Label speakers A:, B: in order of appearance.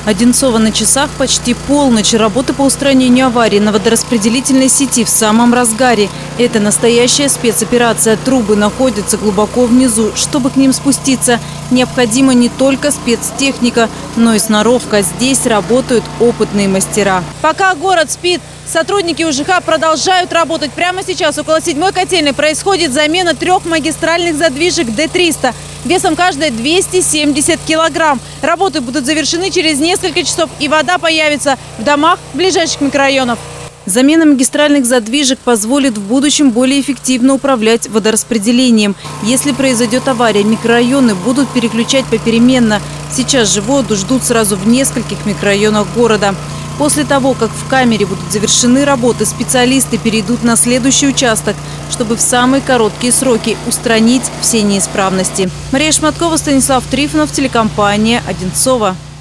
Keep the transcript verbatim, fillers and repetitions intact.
A: Одинцово на часах почти полночь. Работы по устранению аварии на водораспределительной сети в самом разгаре. Это настоящая спецоперация. Трубы находятся глубоко внизу. Чтобы к ним спуститься, необходима не только спецтехника, но и сноровка. Здесь работают опытные мастера. Пока город спит, сотрудники УЖК продолжают работать. Прямо сейчас около седьмой котельной происходит замена трех магистральных задвижек Д триста. Весом каждая двести семьдесят килограмм. Работы будут завершены через несколько часов, и вода появится в домах ближайших микрорайонов. Замена магистральных задвижек позволит в будущем более эффективно управлять водораспределением. Если произойдет авария, микрорайоны будут переключать попеременно. Сейчас же воду ждут сразу в нескольких микрорайонах города. После того, как в камере будут завершены работы, специалисты перейдут на следующий участок, чтобы в самые короткие сроки устранить все неисправности. Мария Шматкова, Станислав Трифонов, телекомпания «Одинцово».